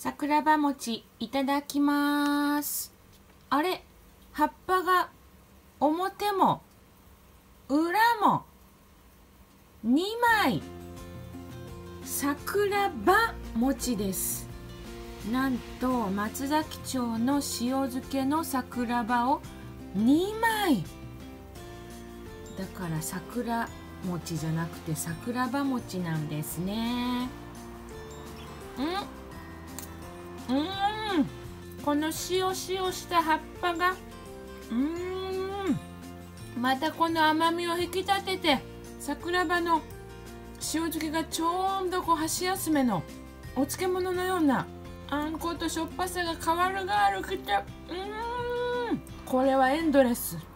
桜庭餅いただきます。あれ、葉っぱが表も裏も2枚桜庭餅です。なんと松崎町の塩漬けの桜庭を2枚だから桜餅じゃなくて桜庭餅なんですね。この塩塩した葉っぱがまたこの甘みを引き立てて、桜庭の塩漬けがちょうど箸休めのお漬物のようなあんことしょっぱさが変わるがあるくて、これはエンドレス。